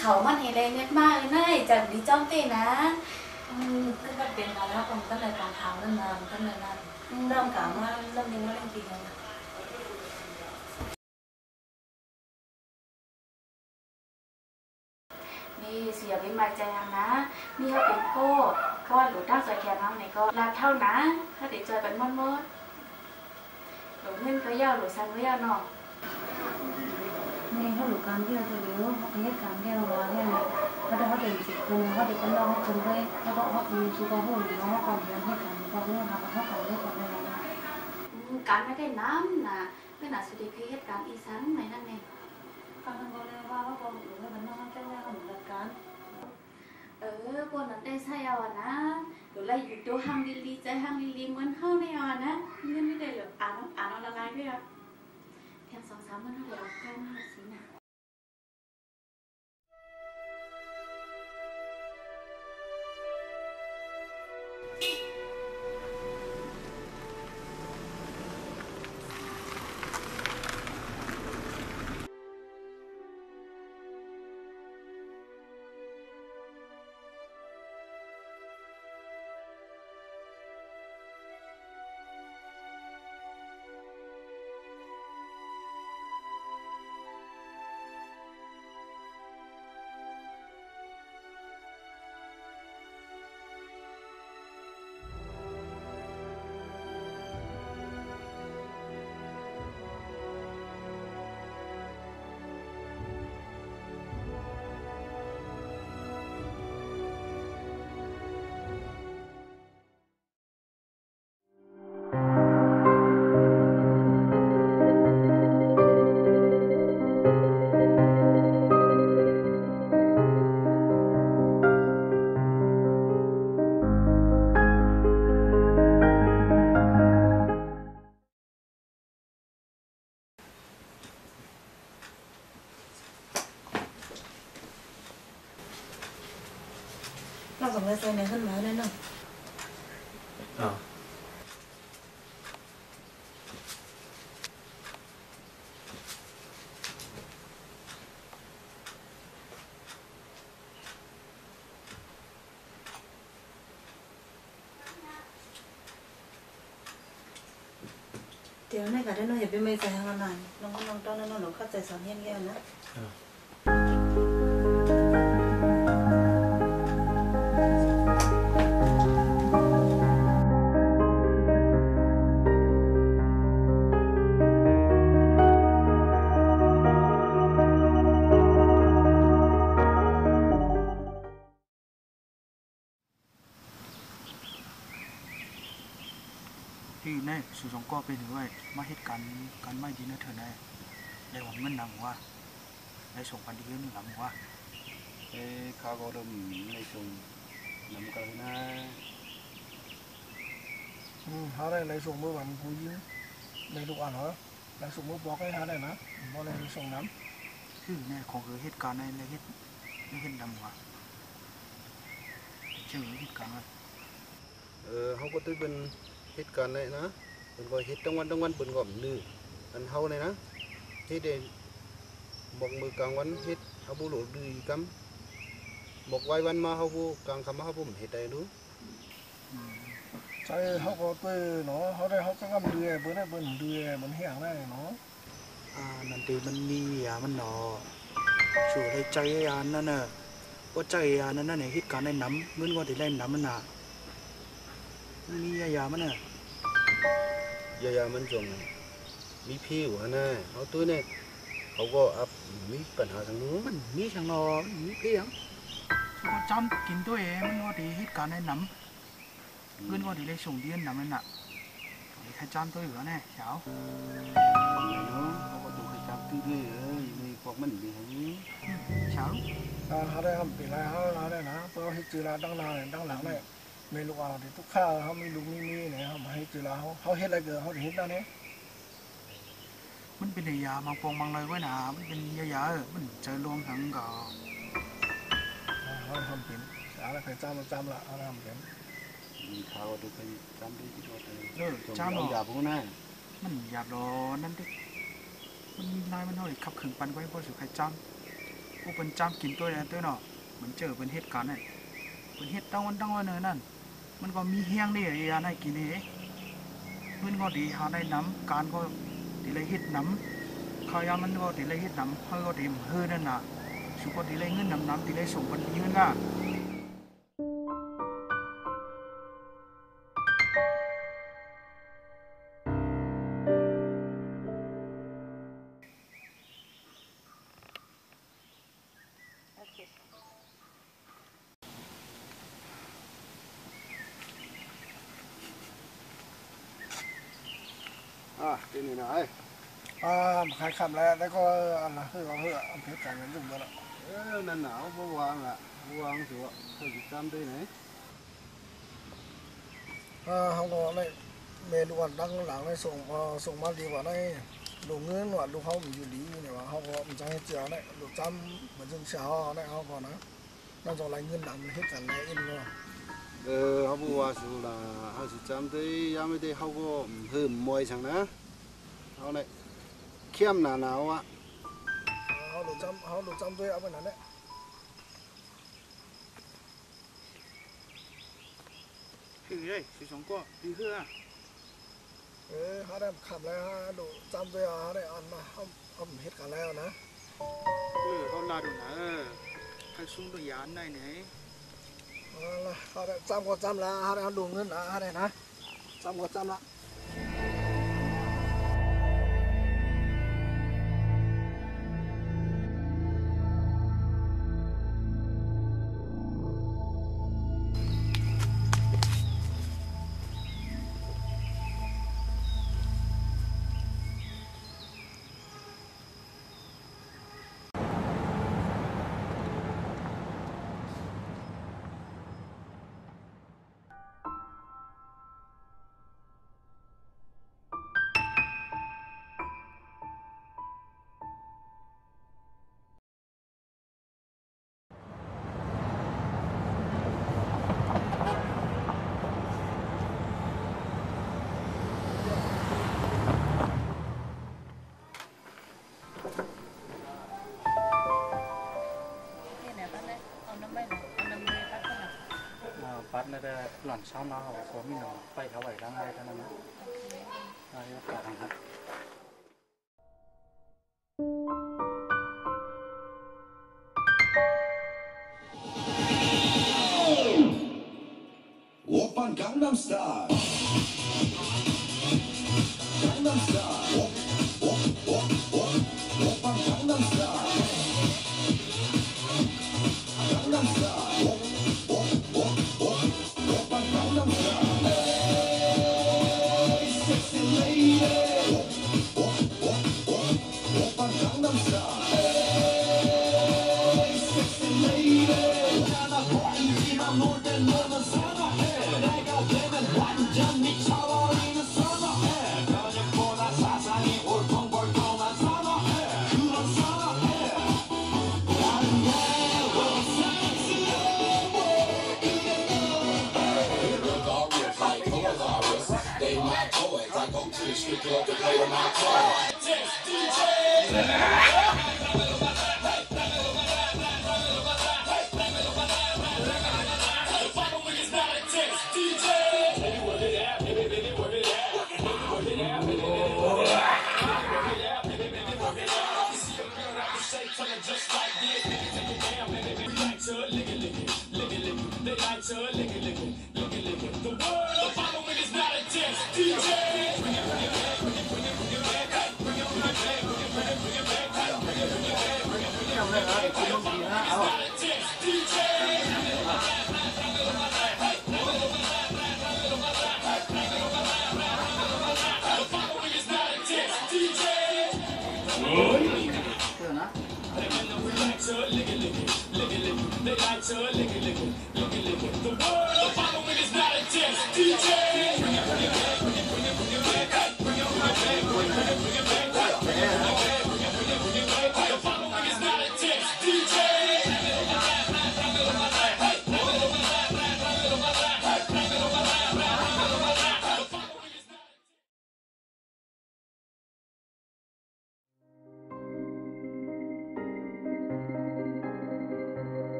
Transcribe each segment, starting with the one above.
เขามันเห็นอะไรเน็ตมากเลยนะจับดีจ้องเต้นะก็เป็นอะไรนะผมตั้งแต่ตอนเท้านั่นนานตั้งแต่นั้นเริ่มกล่าวว่าเริ่มยังไม่เล่นปีนั้นนี่เสียไปมาใจนะนี่เขาเป็นโก้เพราะว่าหลุดด้านสายแขนเขาเนี่ยก็รัดเท่านะถ้าเด็กจอยเป็นมดหลุดเงินก็ยาวหลุดซันก็ยาวเนาะนี่เขาหลุดการที่เราจะเลี้ยวเขาไปให้การที่เราว่าเนี่ยเขาได้เขาเดินสิบคนเขาเด็กกันเราเขาคนได้เขาก็เขามีสุขภาพดีเขาก่อนเดินให้การเขาเรื่องเขาก่อนเรื่องก่อนอะไรนะการไม่ได้น้ำนะเพื่อนอาจจะได้เหตุการณ์อีสานไหมนั่นเองการทำก็เลยว่าเขาบอกหรือว่ามันต้องแจ้งเขาเหมือนกันพวกนั้นได้ใช่เอานะหรือไรอยู่ตัวห้างลีใจห้างลีเหมือนเฮาในเอานะไม่ได้หรอกอ่านละลายด้วยแค่2-3 วันเท่าไหร่ใกล้มากสินะเราสองคนเซ็นในขึ้นมาได้เนาะเดี๋ยวในการได้เราเห็นเป็นไม่ใจทางนั้นน้องต้องนั่นน้องเข้าใจสอนเงี้ยนะที่แน่สุสงก็เป็นด้วยมาเหตุการณ์การไม่ดีนะเธอแน่ได้หวังเงินนำว่าได้ส่งกันดีเยอะนึงหลังว่าข้าวก็เริ่มในส่งนำกันนะหาได้ในส่งเมื่อวันผู้ยิ้มในลูกอ่านเหรอในส่งเมื่อบอกให้หาได้นะบ่ได้ส่งน้ำคือแน่ของคือเหตุการณ์ในเหตุดำว่าเชื่อเหตุการณ์เขาก็ตื้อเป็นเหตุการณ์เลยนะเป็นก็เหตุตั้งวันเป็นก็มืออันเฮาเลยนะที่เด่นบอกมือกลางวันเหตุเขาบุหรี่ดื้อกำบอกไว้วันมาเขาบุกลางคำมาเขาบุเหตุใดรู้ใช่เขาก็ตื้อเนาะเขาได้เขาก็กำเดือยเบิ้ลได้เบิ้ลเดือยมันแห้งได้เนาะนั่นตีมันมีมันหนอชูให้ใจนั่นน่ะว่าใจนั่นน่ะเหตุการณ์ในน้ำเหมือนว่าที่เล่นน้ำมันน่ะมีมันน่ะมันจงมีผิวนะเขาตัวเนี่ยเขาก็อับมีปัญหาทางนู้นมันมีทางนอมีเพียงก็จำกินตัวเองมันว่าที่เหตุการณ์ในน้ำเพื่อนว่าที่ได้ส่งเดียนน้ำมันน่ะใครจำตัวอยู่แล้วแน่เช้าเนาะเขาก็ตัวใครจำตื้อมีพวกมันมีทางนี้เช้าเขาได้ทำปีไรเขาได้นะเพราะให้จืดละตั้งนานตั้งหลังเลยเมลูกอ่านที่ทุกข้าวเขามีลูกมีเนี่ยเขาให้จืดละเขาเฮ็ดอะไรเกิดเขาเฮ็ดได้เนี่ยมันเป็นยาบางปองบางเลยไว้หนามันเป็นยามันเจอรวมทั้งก็เขาทำเป็นอะไรใครจำละเขาทำเป็นเขาดูไปจำได้ที่ตัวจำหรอหยาบพวกนั้นมันหยาบหรอนั่นดิมันนายมันเท่าไหร่ขับขึงปันไว้พอสุดใครจผู้เป็นจำกินตัวนั้นตัวเนาะมันเจอเป็นเหตุการณ์นั่นเป็นเหตุตั้งวันเนอนั่นมันก็มีเฮียงนี่ยาในกินเองมันก็ดีหาได้น้ำการก็ดีเลยเฮ็ดน้ำข้าวยามันก็ดีเลยเฮ็ดน้ำเขาก็ดีเฮือนั่นน่ะสุก็ดีเลยเงินน้ำดีเลยส่งเป็นเงินน่ะเป็นยังไงขายคำแล้วก็อะไรเพื่อเอาเพชรกันกันยุ่งแล้วนั่นหนาวบ่วางล่ะบ่วางสิวะเขาจะจำได้ไหนเขาก็เลยเมนูวันตั้งหลังเลยส่งมาดีกว่าได้ดูเงินว่าดูเขาอยู่ดีเนี่ยว่าเขาก็มันจะให้เจียวเนี่ยดูจำเหมือนจึงเช้าได้เขาก่อนนะนั่นจะอะไรเงินดำให้กันได้อินเลยเขาบ่ว่าสิล่ะเขาจะจำได้ยังไม่ได้เขาก็เพิ่มมวยฉันนะเขาเนี่ยเข้มหนาวอ่ะเขาดูจำด้วยเอาไปนั่นแหละคือเลยสิสองก็ดีคือเขาได้ขับแล้วดูจำด้วยเขาได้อันมาเขาเฮ็ดกันแล้วนะเขาลาดูนะให้ซุ้มตัวยานได้ไหนเขาได้จำก็จำละเขาได้ดูเงินเขาได้นะจำก็จำละปัดนั่นได้หล่อนเช้ามาเขาบอกมีหนอไปเขาไหวร่างได้เท่านั้นนะได้รับการครับ 오빤 강남스타일 강남스타일 오빤 강남스타일 강남스타일 오빤 강남스타일 에이 섹시 레이디 오빤 강남스타일 에이 섹시 레이디 하나 보이지만 놀 땐 너는 선호해 내가 되면 완전 미쳐버리는 선호해 저녁보다 사상이 울컹벌컹한 선호해 그런 선호해 나는 내로 섹시해 Irregardless like coronavirus They my toys I go to the strip club to play with my toys DJ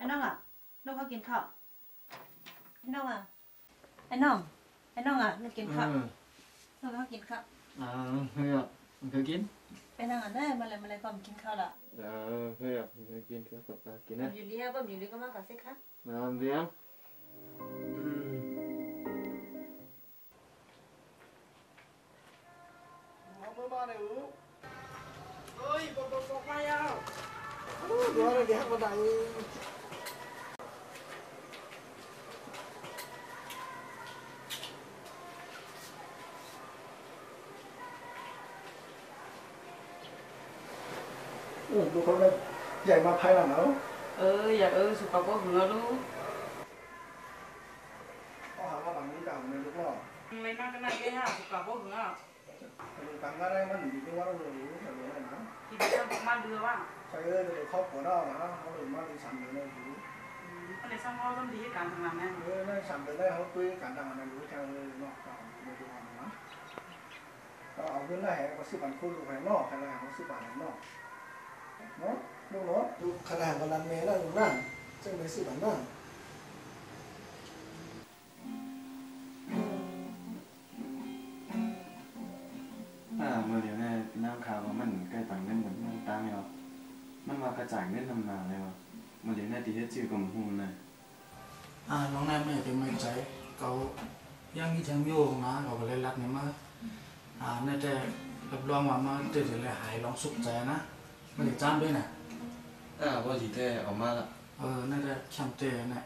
น้องอ่ะลูกเขากินข้าวไอ้น้องอ่ะไอ้น้องอ่ะลูกกินข้าวลูกเขากินข้าวเฮ้ยมันเคยกินไปนั่งอ่ะได้มาเลยก่อนกินข้าวละเฮ้ยมันเคยกินก็ตบกินนะอยู่เลี้ยบ่อยู่เลี้ยก็มากับสิคะเลี้ยงเอามาเลยเฮ้ยบอกมาอ่ะเดี๋ยวอะไรเดี๋ยวมาได้ดูเขาเลยใหญ่มาภายหลังแล้วอยากสุขภาพก็หัวรู้เขาหามาหลังนี้ต่างเลยลูกพ่อเลยนั่งกันนั่งแค่ห้าสุขภาพก็หัวต่างอะไรมันอยู่ที่ว่าเรารู้แต่รู้อะไรนะที่จะทำมาเรือว่าใช่เดี๋ยวครอบครัวเรานะเขาเลยมาที่3 เดือนเลยรู้อันนี้สร้างเขาต้องดีการทำงานแน่นั่น3 เดือนได้เขาคุยการทำงานรู้แค่เลยนอกจากไม่ดูอะไรนะก็เอาเงินได้ก็10 บาทคุณลูกแห่งนอกใครได้เขา10 บาทแห่งนอกเนาะลูกเนาะลูกขนาดกับรันเมย์แล้วลูกนั่นจึงไม่10 บาทนั่นเมื่อเดี๋ยวเนี่ยน้ำข่าวว่ามันใกล้ต่างเงินเหมือนมันตามเนี่ยมันมากระจายเงินทำนาเลยวะเมื่อเดี๋ยวเนี่ยตีให้ชื่อกับหูเลยน้องแนมเนี่ยเป็นไม่ใจเขาย่างที่จังโยงนะเขาก็เลยรักเนี่ยมาน่าจะรับรองว่ามาจะเลยหายลองสุขใจนะไม่ได้จ้ามด้วยนะว่าทีเต้ออกมาละน่าจะแคมเตอร์นะ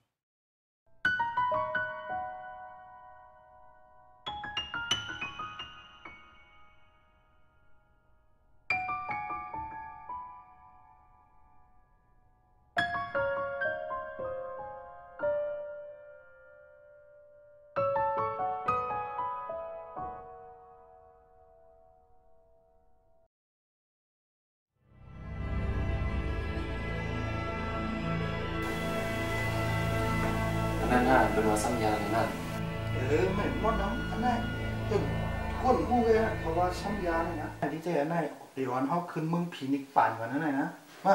นั่นเป็นว่าซ้ำยาเลยนั่นไม่หมดน้องอันนั้นตึงก้นกู้เลยนะเพราะว่าช้ำยาเนี่ยนะที่เจ๊อันนั้นเดี๋ยวอันเขาขึ้นมึงผีนิกป่านกว่านั้นเลยนะมา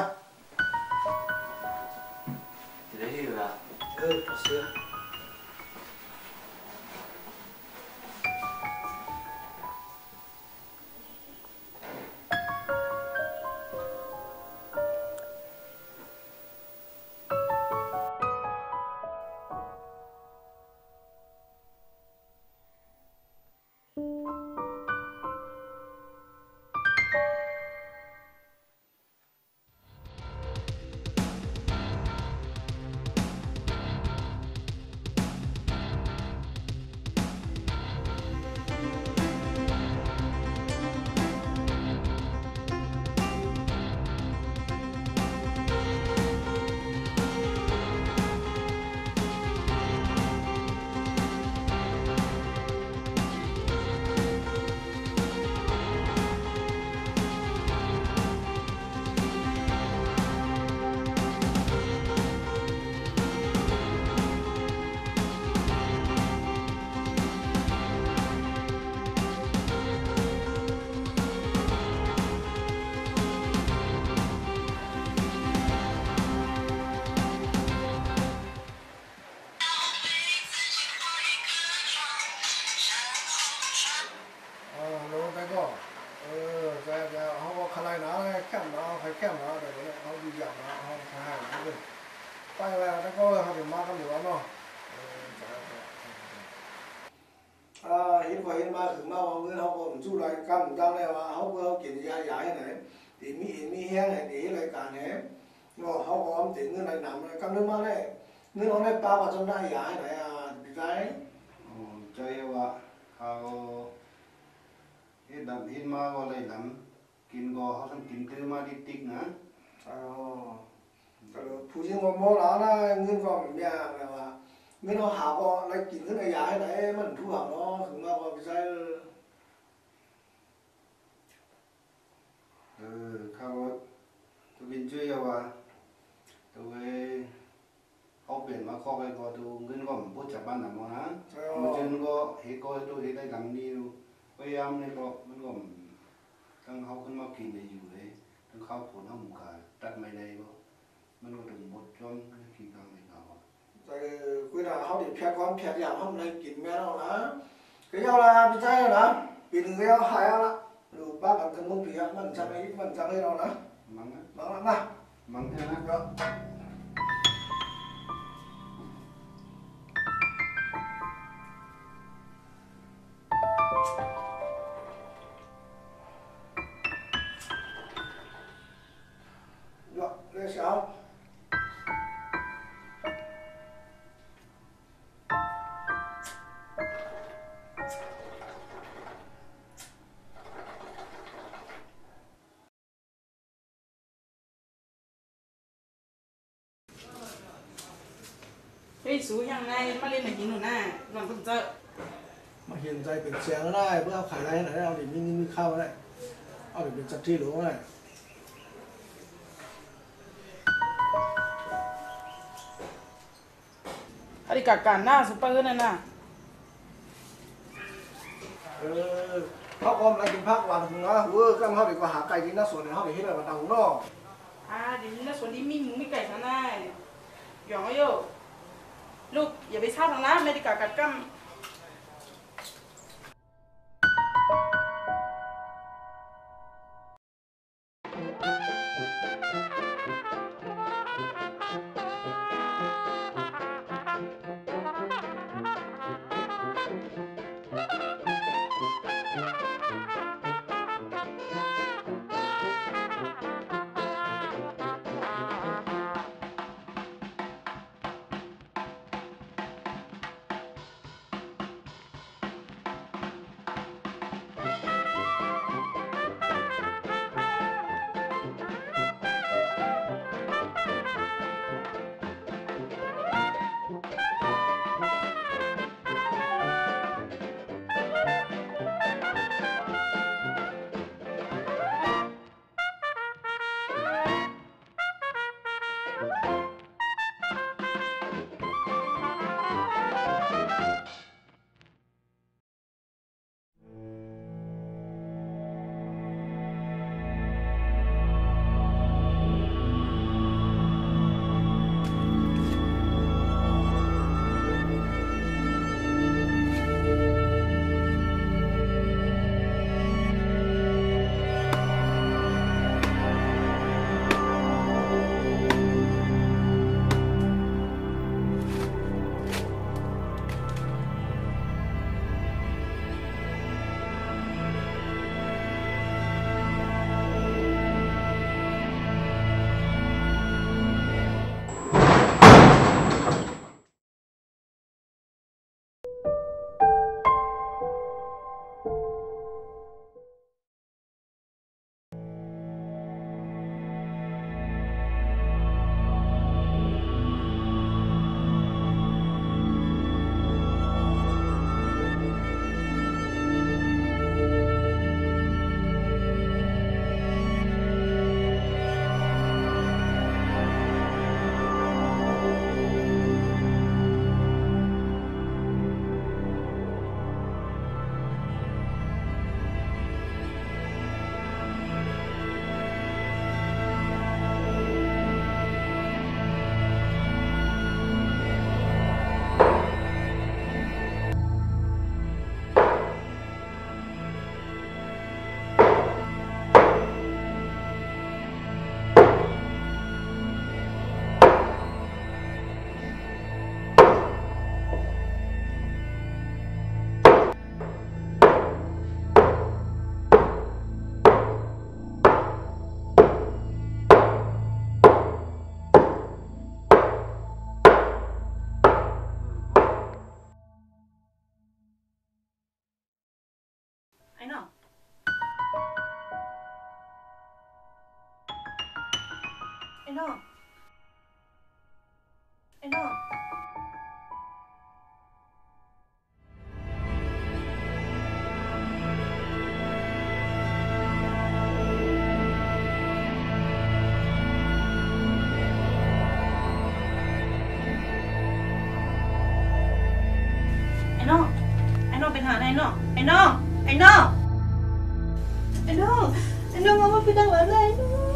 จะได้ที่อยู่ละเสื้อไปแล้วแล้วก็เขาถึงมากันอยู่แล้วเนาะเห็นว่าเห็นมาถึงมาว่าเมื่อเขาบอกสู้รายการจังเลยว่าเขาเมื่อเขากินยาใหญ่ไหนตีมีแห้งไหนตีรายการเนี่ยก็เขาบอกว่าตีเงินรายหนำกันเรื่องมาเลยเงินเอาได้ปลาว่าจนได้ใหญ่ไหนดีใจใจว่าเขาเห็นดำเห็นมาว่าอะไรดำกินก็เขาต้องกินตื้อมาดิติ๊กนะผู้ชิงว่าโมแล้วนะเงินก็แบบนี้แบบว่าเงินเราหาก็อะไรกินขึ้นในยาให้ไหนมันทุกอย่างเนาะถึงมาว่าไปใช้เขาตัวบินช่วยว่าตัวเขาเปลี่ยนมาข้อไปก็ตัวเงินก็พูดจากบ้านหนังมานะมันจนก็เฮก็ตัวเฮได้ลำนี้พยายามเนี่ยก็มันก็ตั้งเขาขึ้นมากินในอยู่เลยตั้งเขาผลเขาหมุกขาตัดไม่ได้ก็มันก็ถึงหมดช่วงกินกลางในเขา rồi cuối là họ để phe con phe giảm hôm nay kín mẹ đâu đó cái nhau là bị cháy rồi đó bị đừng cái hại đó đủ ba bằng cân mông phía mình chẳng ấy đâu đó mắng lắm mà mắng thế đó được lên sao cái số hàng này bắt lên là chín rồi nè làm không sợ mà hiện tạiเป็นเสียงได้เพื่อขายได้ไหนเอาดิมีเข้าได้เอาดิเป็นจัดที่หลวงได้ đi cả cả na super hơn này nè เขาก็มากินพักวันถึงนะก็เขาไปก็หาไก่ที่น่าสวนเขาไปที่แบบต่างนอก đi nó xuống đi mi cày thằng này giỏi vô lúc giờ bị sao thằng lá mày đi cả cả cam anh nào anh nào anh nào anh nào bên Hàn anh nào anh nào anh đâu, anh đâu, anh đâu, mama pindah mana, anh đâu.